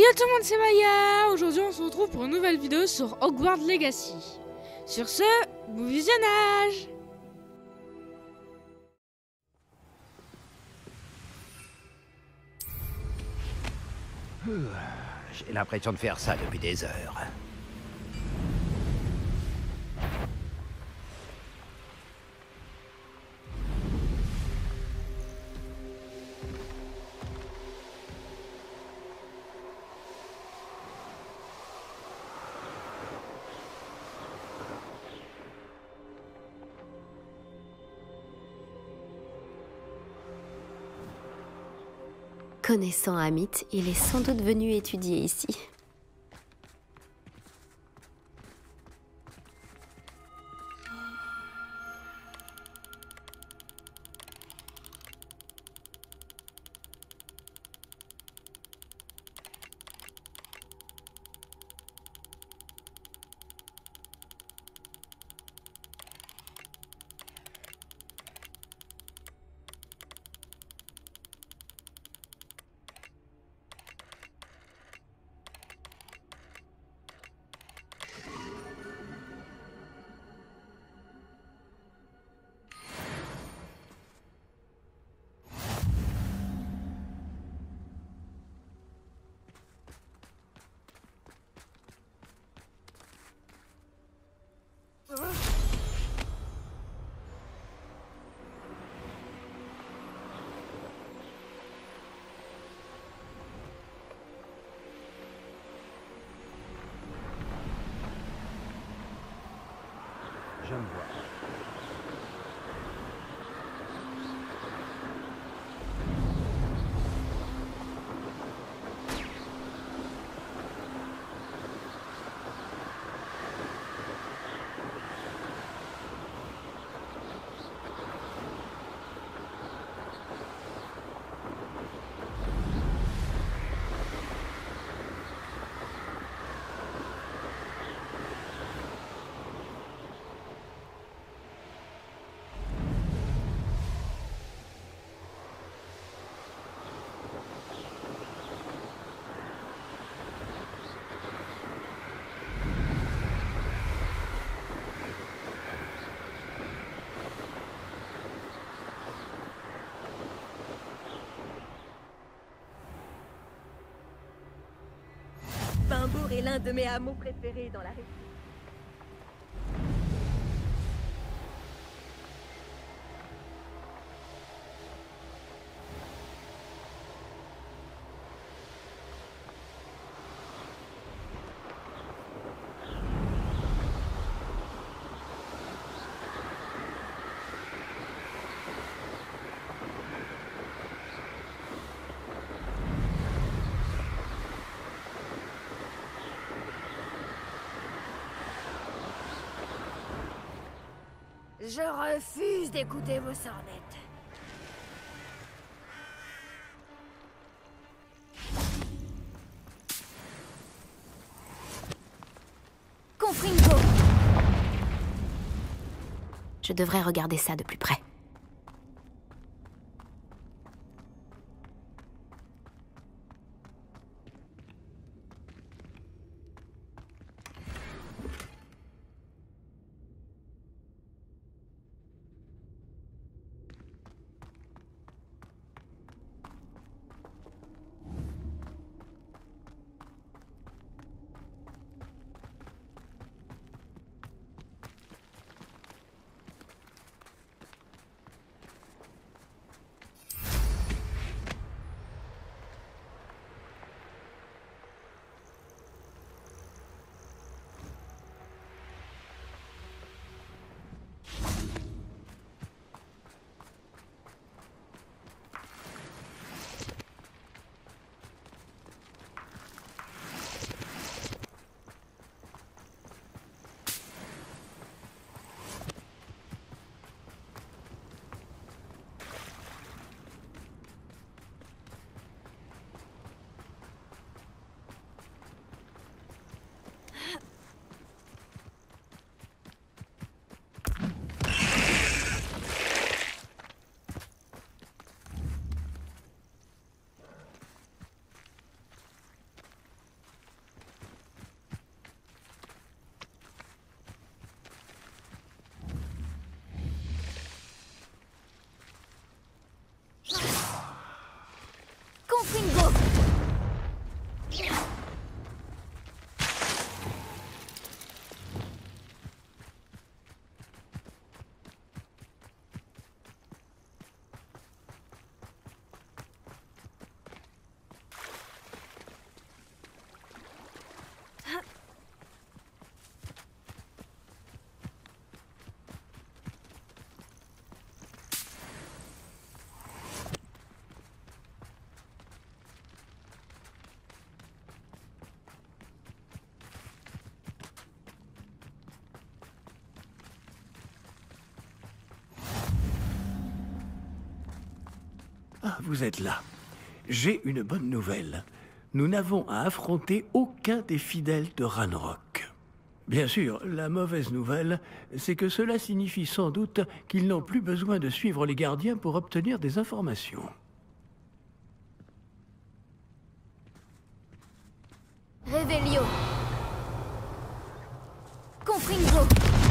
tout le monde, c'est Maya. Aujourd'hui on se retrouve pour une nouvelle vidéo sur Hogwarts Legacy. Sur ce, bon visionnage. J'ai l'impression de faire ça depuis des heures. Connaissant Amit, il est sans doute venu étudier ici. Je me vois. Bimbourg est l'un de mes hameaux préférés dans la région. Je refuse d'écouter vos sornettes. Confringo. Je devrais regarder ça de plus près. Confringo. Ah, vous êtes là. J'ai une bonne nouvelle. Nous n'avons à affronter aucun des fidèles de Ranrock. Bien sûr, la mauvaise nouvelle, c'est que cela signifie sans doute qu'ils n'ont plus besoin de suivre les gardiens pour obtenir des informations. Revelio. Confringo.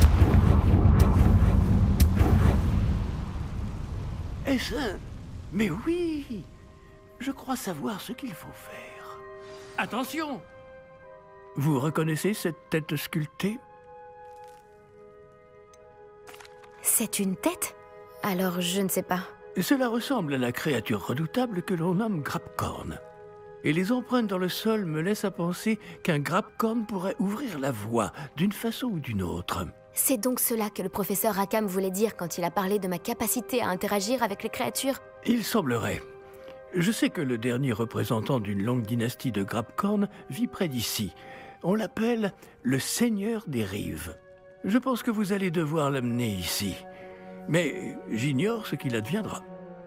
Est-ce un... Mais oui! Je crois savoir ce qu'il faut faire. Attention! Vous reconnaissez cette tête sculptée? C'est une tête? Alors je ne sais pas. Cela ressemble à la créature redoutable que l'on nomme Grabcorn. Et les empreintes dans le sol me laissent à penser qu'un Grabcorn pourrait ouvrir la voie, d'une façon ou d'une autre. C'est donc cela que le professeur Rackham voulait dire quand il a parlé de ma capacité à interagir avec les créatures? Il semblerait. Je sais que le dernier représentant d'une longue dynastie de Grabcorn vit près d'ici. On l'appelle le Seigneur des Rives. Je pense que vous allez devoir l'amener ici. Mais j'ignore ce qu'il adviendra.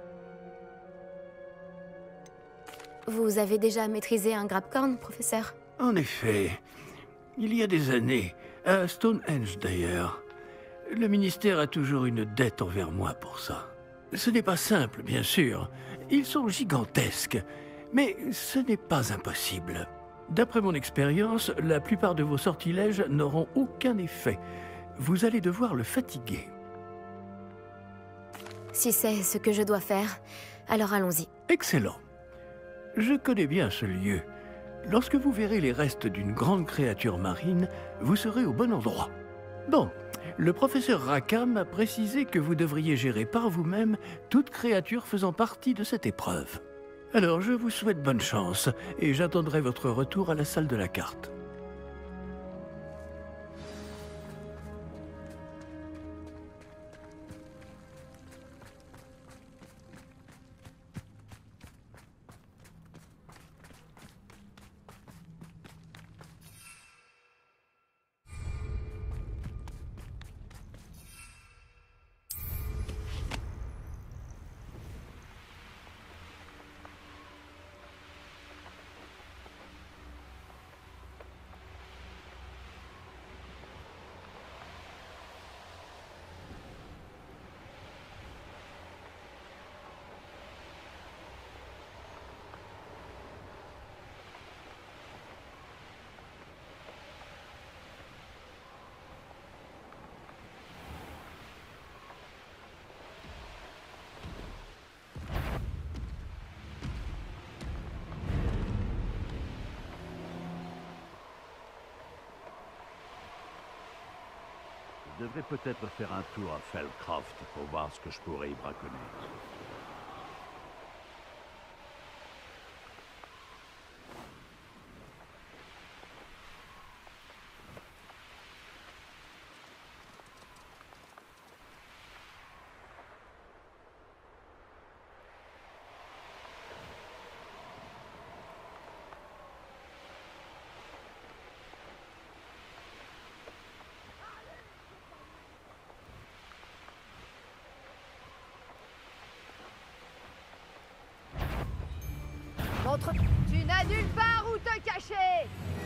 Vous avez déjà maîtrisé un Grabcorn, professeur? En effet, il y a des années, à Stonehenge d'ailleurs. Le ministère a toujours une dette envers moi pour ça. Ce n'est pas simple, bien sûr. Ils sont gigantesques, mais ce n'est pas impossible. D'après mon expérience, la plupart de vos sortilèges n'auront aucun effet. Vous allez devoir le fatiguer. Si c'est ce que je dois faire, alors allons-y. Excellent. Je connais bien ce lieu. Lorsque vous verrez les restes d'une grande créature marine, vous serez au bon endroit. Bon, le professeur Rackham a précisé que vous devriez gérer par vous-même toute créature faisant partie de cette épreuve. Alors je vous souhaite bonne chance, et j'attendrai votre retour à la salle de la carte. Je devrais peut-être faire un tour à Feldcroft pour voir ce que je pourrais y braconner. Tu n'as nulle part où te cacher!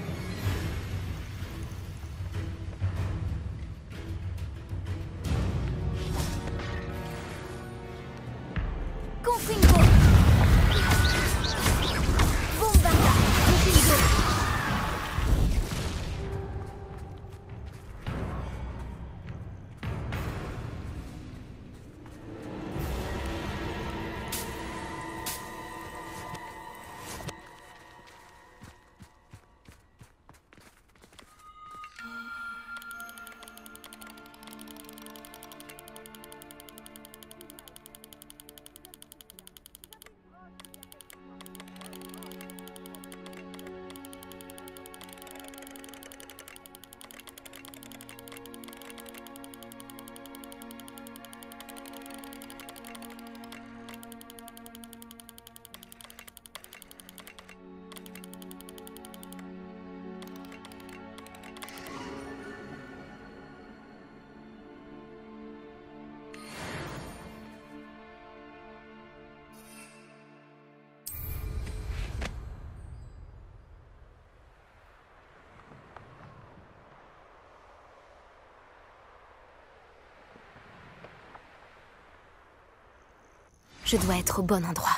Confringo. Bombarda. Confringo. Je dois être au bon endroit.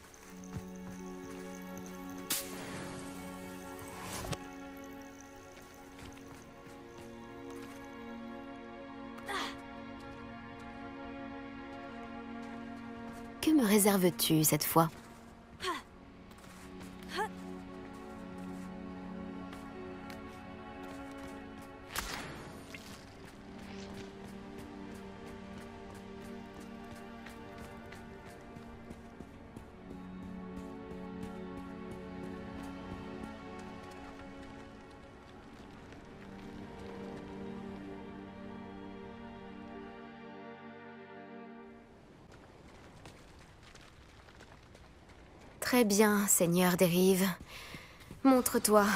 Que me réserves-tu cette fois? Très bien, Seigneur des Rives. Montre-toi.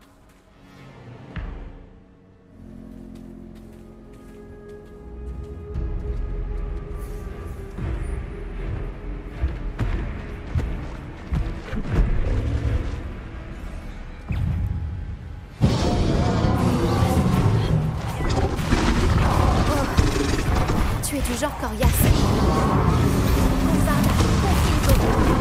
Oh, tu es du genre coriace. Confarda, confine-toi.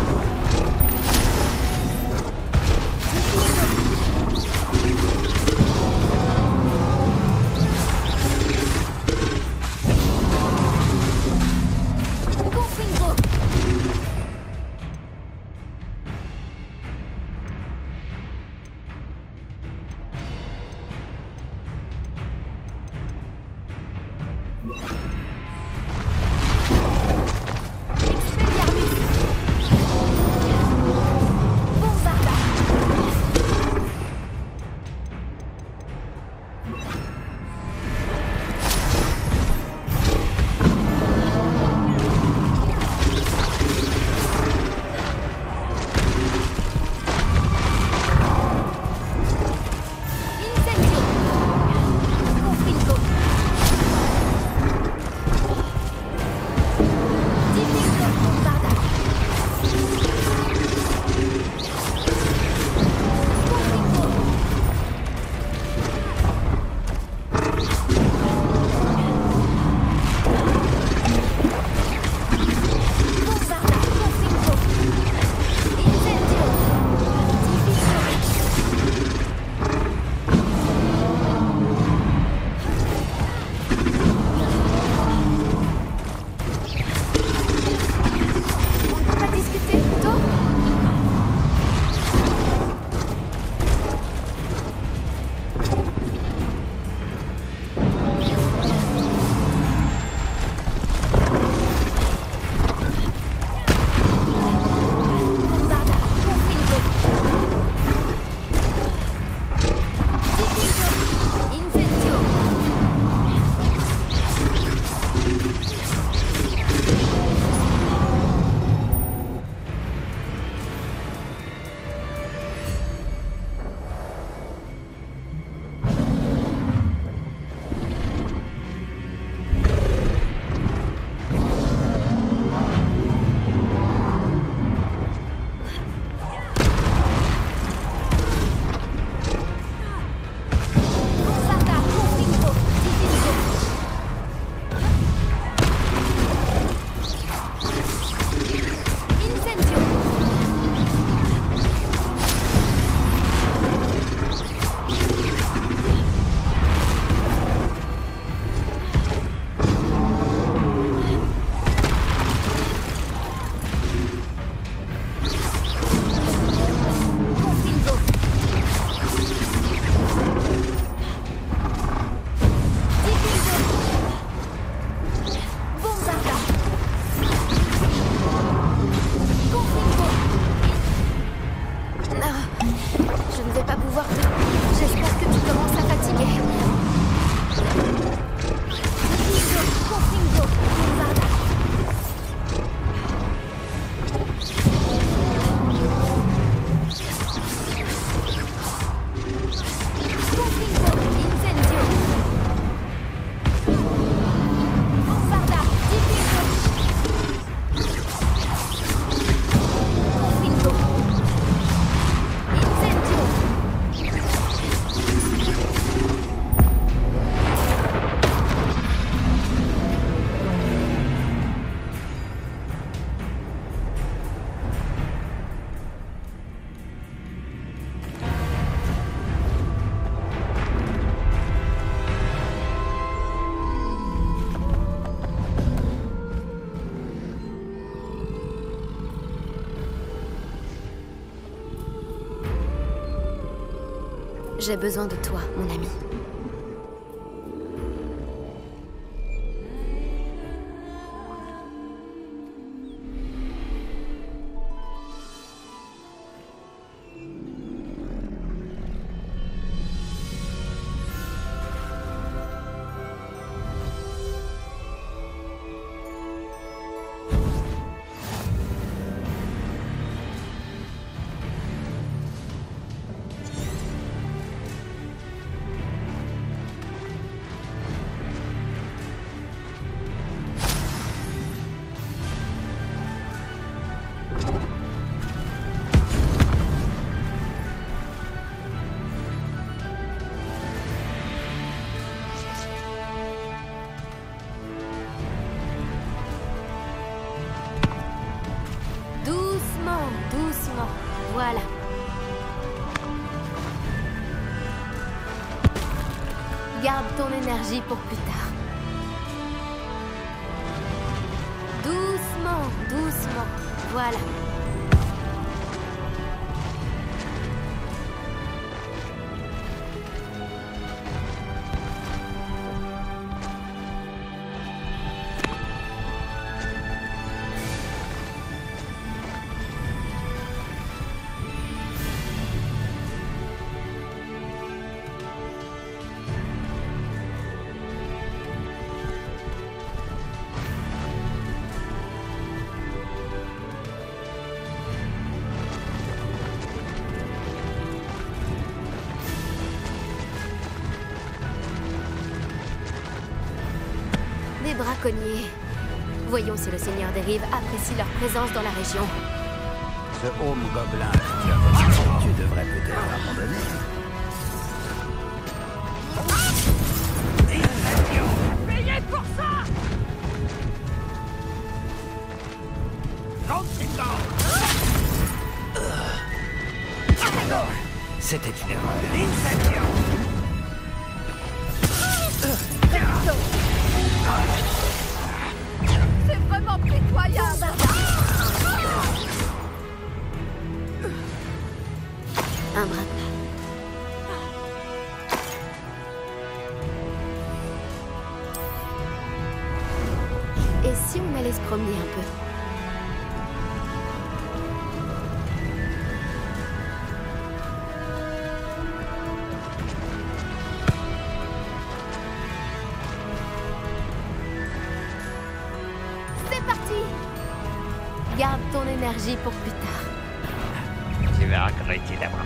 J'ai besoin de toi, mon ami. Doucement, voilà. Garde ton énergie pour plus tard. Doucement, voilà. Des braconniers. Voyons si le Seigneur des Rives apprécie leur présence dans la région. Ce home gobelin que tu as possédé, tu devrais peut-être abandonner. Payez pour ça! C'était une erreur. C'est vraiment pitoyable! Un bras. Et si on allait se promener un peu? Garde ton énergie pour plus tard. Tu verras comment il d'abord.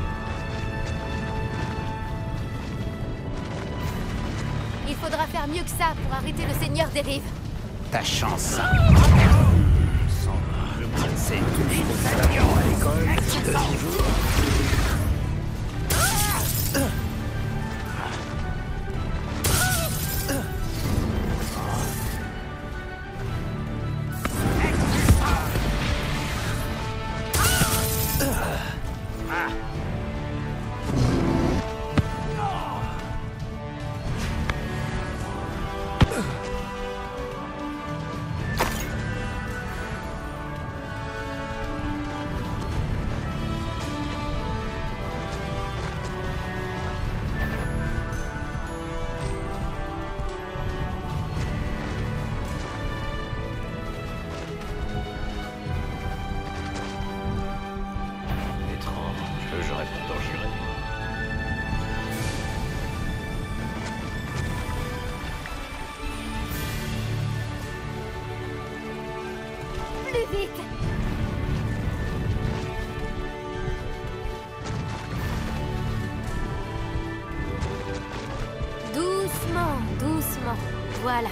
Il faudra faire mieux que ça pour arrêter le Seigneur des Rives. Ta chance. C'est toujours constatant à l'école de nos jours. J'aurais pourtant juré. Plus vite! Doucement, voilà.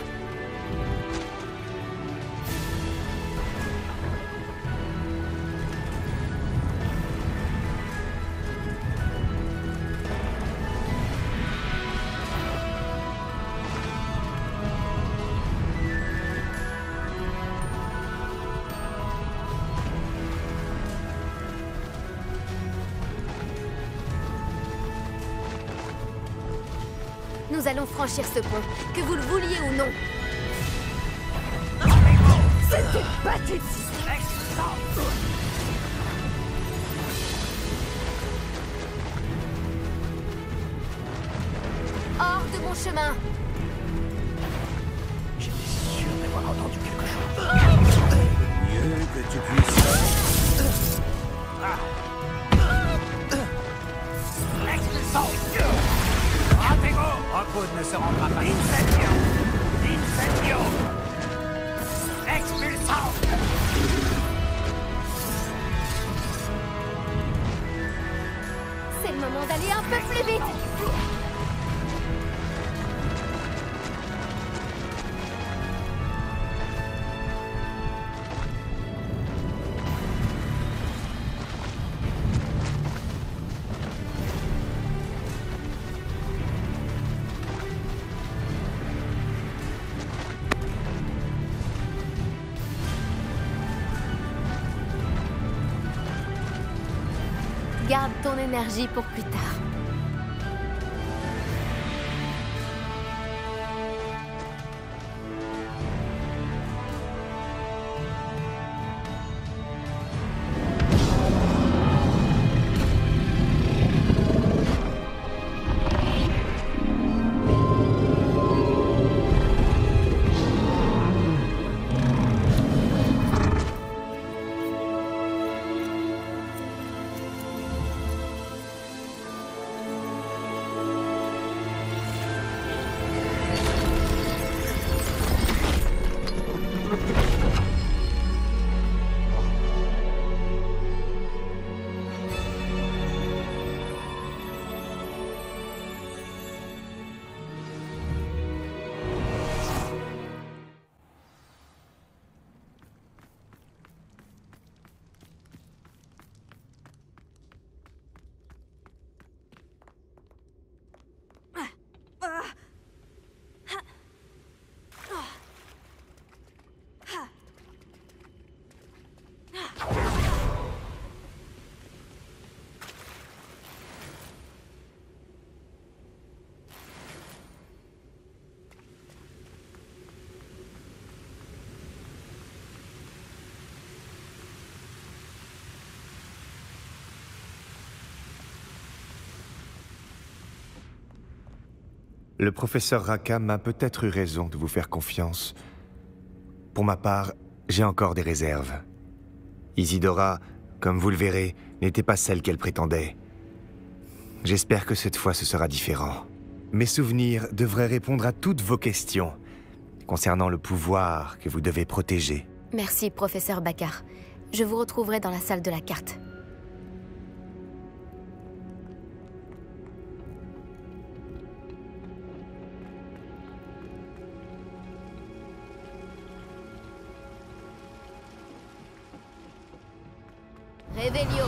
Nous allons franchir ce pont, que vous le vouliez ou non. C'était pathétique! mon chemin. J'étais sûr d'avoir entendu quelque chose. Mieux que tu puisses... Expulsion! Protego! Rockwood ne se rendra pas. Incendio! Incendio! Expulsion! C'est le moment d'aller un peu plus vite. Garde ton énergie pour plus tard. Le professeur Rackham a peut-être eu raison de vous faire confiance. Pour ma part, j'ai encore des réserves. Isidora, comme vous le verrez, n'était pas celle qu'elle prétendait. J'espère que cette fois ce sera différent. Mes souvenirs devraient répondre à toutes vos questions concernant le pouvoir que vous devez protéger. Merci, professeur Baccar. Je vous retrouverai dans la salle de la carte. Revelio.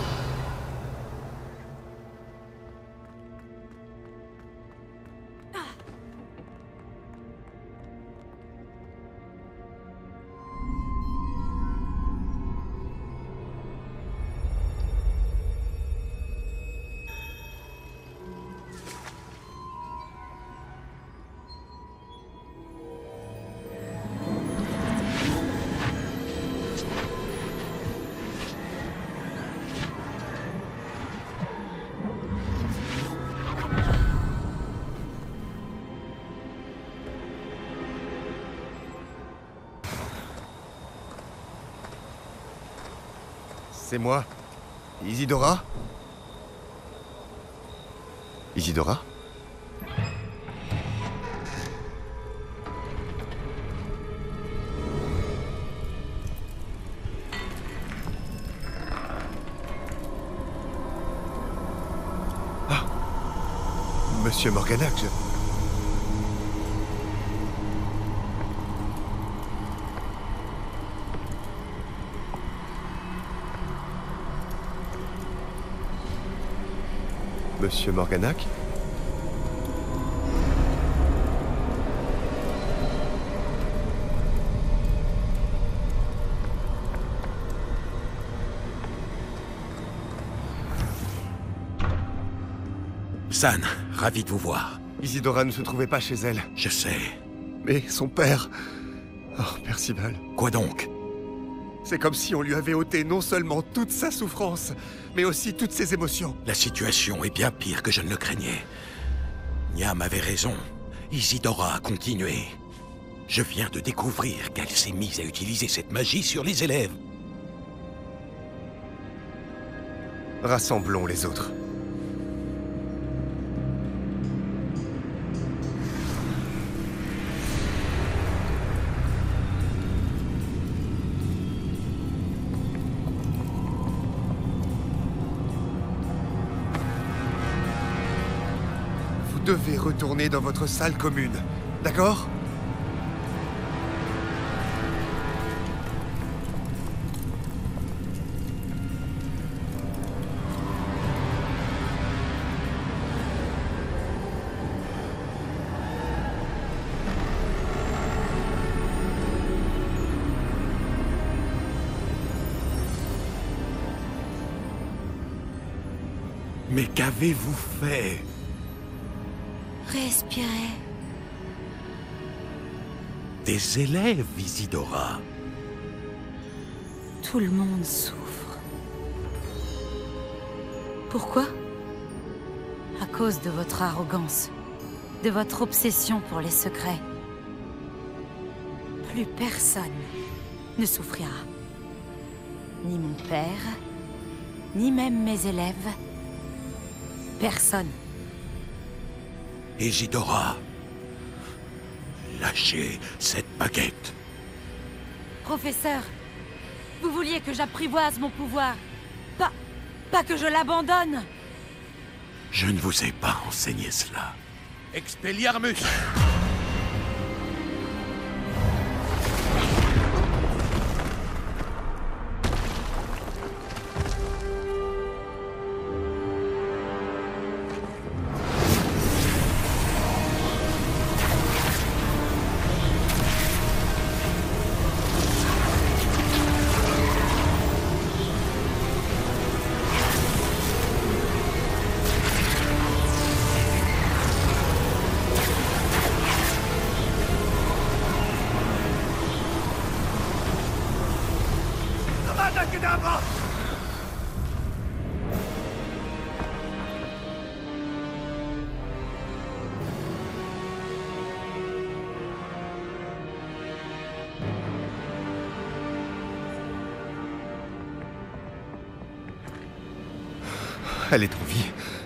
C'est moi. Isidora? Isidora? Ah! Monsieur Morganac, Monsieur Morganac? Zan, ravi de vous voir. Isidora ne se trouvait pas chez elle. Je sais. Mais son père... Oh, Percival. Quoi donc? C'est comme si on lui avait ôté non seulement toute sa souffrance, mais aussi toutes ses émotions. La situation est bien pire que je ne le craignais. Niam avait raison. Isidora a continué. Je viens de découvrir qu'elle s'est mise à utiliser cette magie sur les élèves. Rassemblons les autres. Vous devez retourner dans votre salle commune, d'accord ? Mais qu'avez-vous fait? Respirez. Des élèves, Isidora. Tout le monde souffre. Pourquoi? À cause de votre arrogance, de votre obsession pour les secrets. Plus personne ne souffrira. Ni mon père, ni même mes élèves. Personne. Isidora, lâchez cette baguette. Professeur, vous vouliez que j'apprivoise mon pouvoir. Pas que je l'abandonne. Je ne vous ai pas enseigné cela. Expelliarmus! Elle est en vie.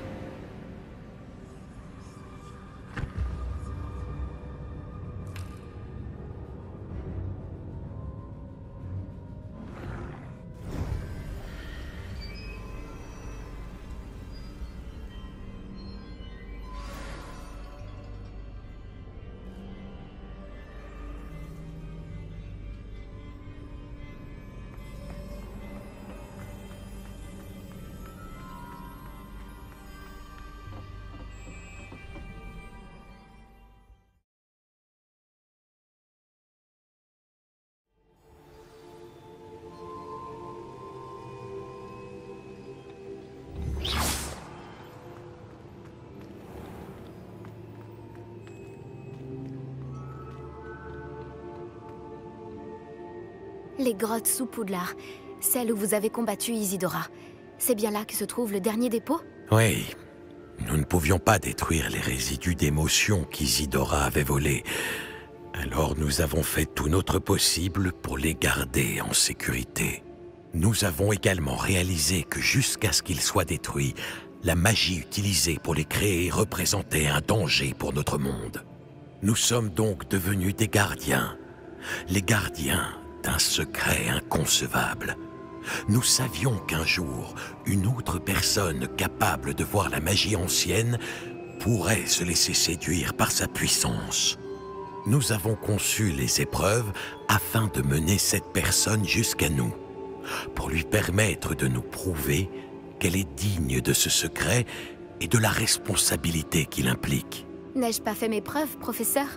Les grottes sous Poudlard, celles où vous avez combattu Isidora. C'est bien là que se trouve le dernier dépôt? Oui. Nous ne pouvions pas détruire les résidus d'émotions qu'Isidora avait volés. Alors nous avons fait tout notre possible pour les garder en sécurité. Nous avons également réalisé que jusqu'à ce qu'ils soient détruits, la magie utilisée pour les créer représentait un danger pour notre monde. Nous sommes donc devenus des gardiens. Les gardiens d'un secret inconcevable. Nous savions qu'un jour, une autre personne capable de voir la magie ancienne pourrait se laisser séduire par sa puissance. Nous avons conçu les épreuves afin de mener cette personne jusqu'à nous, pour lui permettre de nous prouver qu'elle est digne de ce secret et de la responsabilité qu'il implique. N'ai-je pas fait mes preuves, professeur?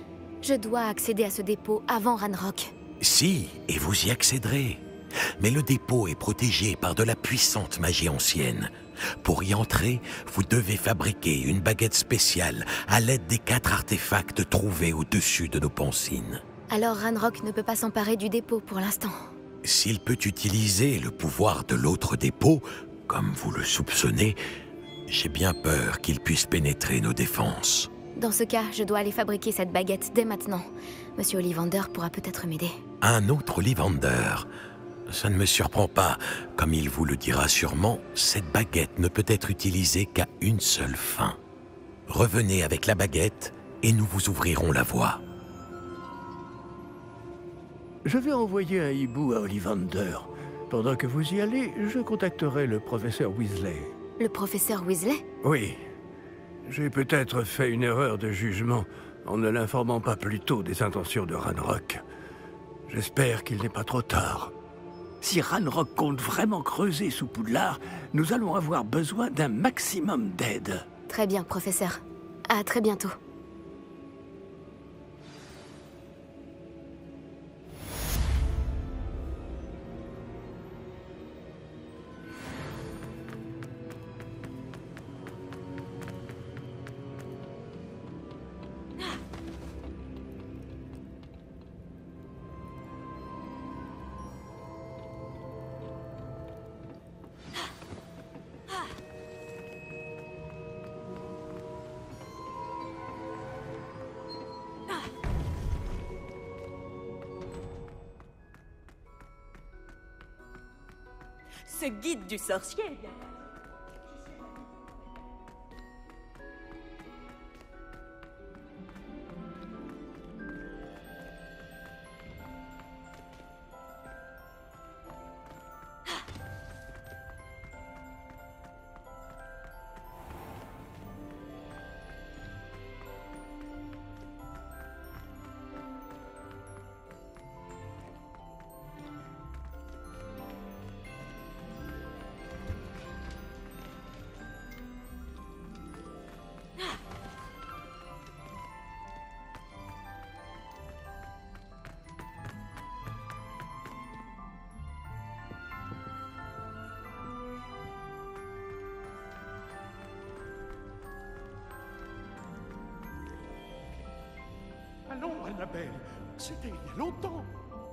Je dois accéder à ce dépôt avant Ranrock. Si, et vous y accéderez. Mais le dépôt est protégé par de la puissante magie ancienne. Pour y entrer, vous devez fabriquer une baguette spéciale à l'aide des 4 artefacts trouvés au-dessus de nos pancines. Alors Ranrock ne peut pas s'emparer du dépôt pour l'instant. S'il peut utiliser le pouvoir de l'autre dépôt, comme vous le soupçonnez, j'ai bien peur qu'il puisse pénétrer nos défenses. Dans ce cas, je dois aller fabriquer cette baguette dès maintenant. Monsieur Ollivander pourra peut-être m'aider. Un autre Ollivander? Ça ne me surprend pas. Comme il vous le dira sûrement, cette baguette ne peut être utilisée qu'à une seule fin. Revenez avec la baguette et nous vous ouvrirons la voie. Je vais envoyer un hibou à Ollivander. Pendant que vous y allez, je contacterai le professeur Weasley. Le professeur Weasley? Oui. J'ai peut-être fait une erreur de jugement en ne l'informant pas plus tôt des intentions de Ranrock. J'espère qu'il n'est pas trop tard. Si Ranrock compte vraiment creuser sous Poudlard, nous allons avoir besoin d'un maximum d'aide. Très bien, professeur. À très bientôt. Ce guide du sorcier. Allons, Annabelle, c'était il y a longtemps.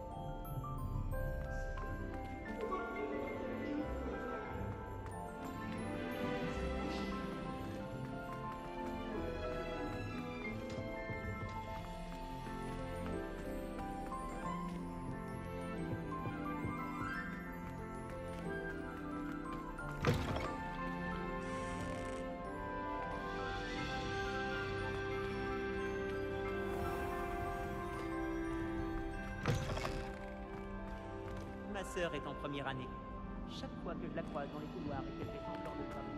Ma sœur est en première année. Chaque fois que je la croise dans les couloirs et qu'elle fait semblant de travailler.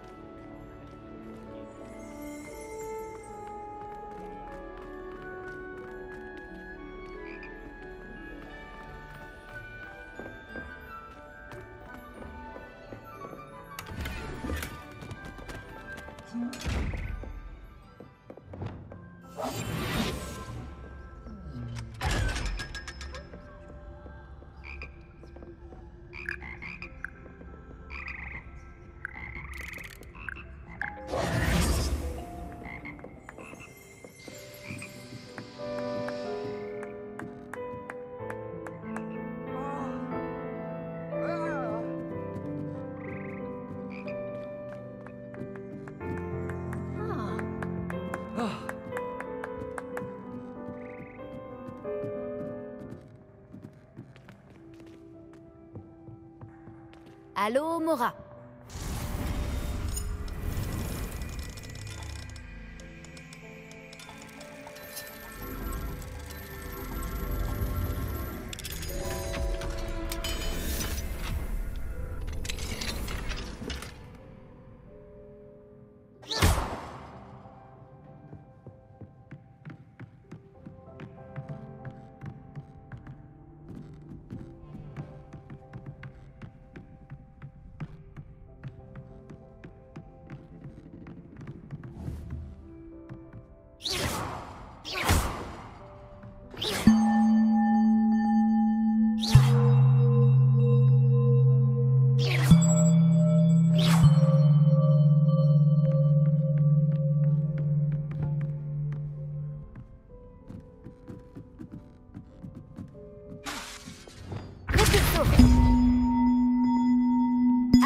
Allô, Mora?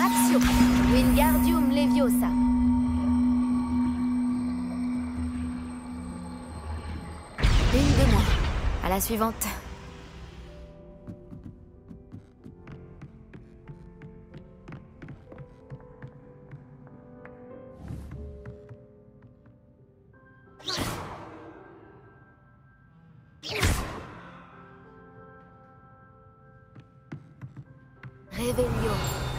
Accio, Wingardium Leviosa. la suivante. Réveillon.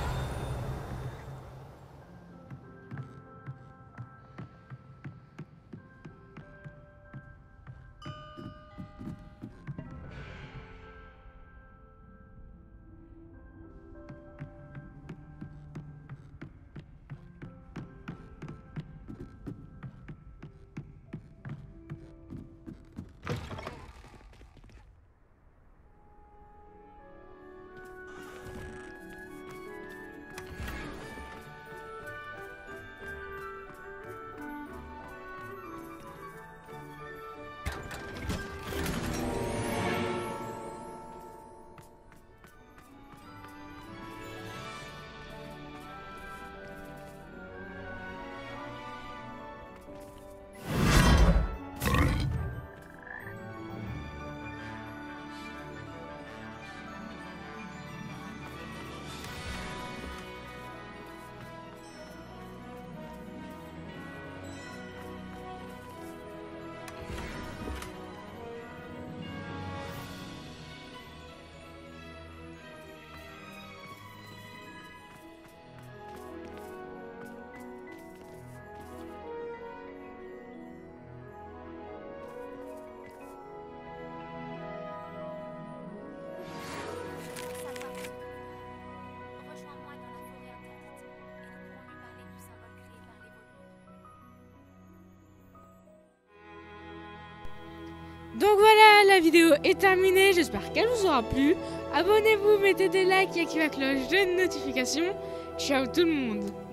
Donc voilà, la vidéo est terminée, j'espère qu'elle vous aura plu. Abonnez-vous, mettez des likes et activez la cloche de notification. Ciao tout le monde!